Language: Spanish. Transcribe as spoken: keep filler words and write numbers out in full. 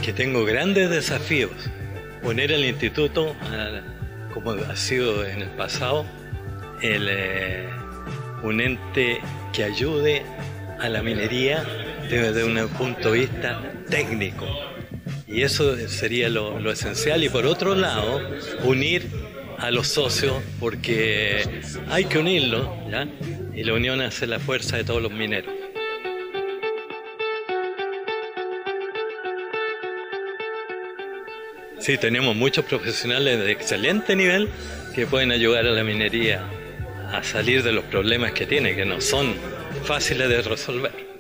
que tengo grandes desafíos. Poner el instituto, como ha sido en el pasado, el, eh, un ente que ayude a la minería desde un punto de vista técnico. Y eso sería lo, lo esencial. Y por otro lado, unir a los socios, porque hay que unirlos, ¿ya? Y la unión hace la fuerza de todos los mineros. Sí, tenemos muchos profesionales de excelente nivel que pueden ayudar a la minería a salir de los problemas que tiene, que no son fáciles de resolver.